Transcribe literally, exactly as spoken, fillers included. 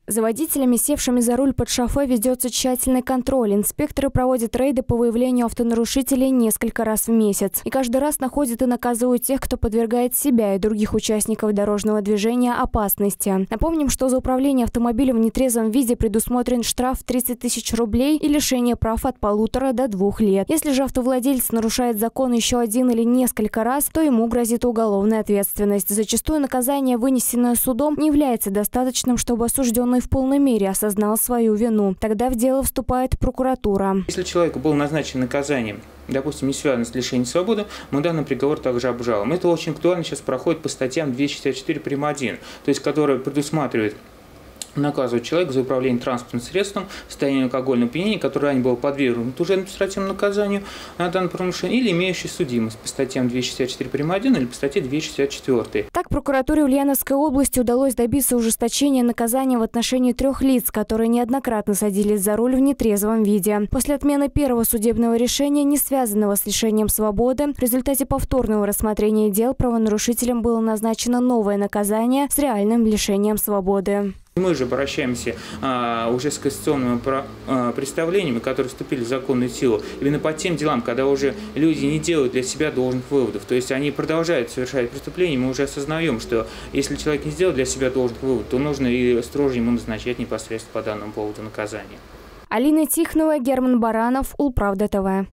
За водителями, севшими за руль под шофе, ведется тщательный контроль. Инспекторы проводят рейды по выявлению автонарушителей несколько раз в месяц. И каждый раз находят и наказывают тех, кто подвергает себя и других участников дорожного движения опасности. Напомним, что за управление автомобилем в нетрезвом виде предусмотрен штраф в тридцать тысяч рублей и лишение прав от полутора до двух лет. Если же автовладелец нарушает закон еще один или несколько раз, то ему грозит уголовная ответственность. Зачастую наказание, вынесенное судом, не является достаточным, чтобы осужденный в полной мере осознал свою вину. Тогда в дело вступает прокуратура. Если человеку было назначено наказание, допустим, не связано с лишением свободы, мы данный приговор также обжалуем. Это очень актуально сейчас проходит по статьям двести шестьдесят четыре прим. один, то есть которая предусматривает наказывать человека за управление транспортным средством в состоянии алкогольного опьянения, которое ранее было подвергнуто уже административному наказанию на данное правонарушение, или имеющий судимость по статьям двести шестьдесят четыре прим. один или по статье двести шестьдесят четыре. Так, прокуратуре Ульяновской области удалось добиться ужесточения наказания в отношении трех лиц, которые неоднократно садились за руль в нетрезвом виде. После отмены первого судебного решения, не связанного с лишением свободы, в результате повторного рассмотрения дел правонарушителям было назначено новое наказание с реальным лишением свободы. Мы же обращаемся а, уже с кассационными а, представлениями, которые вступили в законную силу, именно по тем делам, когда уже люди не делают для себя должных выводов. То есть они продолжают совершать преступления, мы уже осознаем, что если человек не сделал для себя должных выводов, то нужно и строже ему назначать непосредственно по данному поводу наказание. Алина Тихонова, Герман Баранов, Улправда ТВ.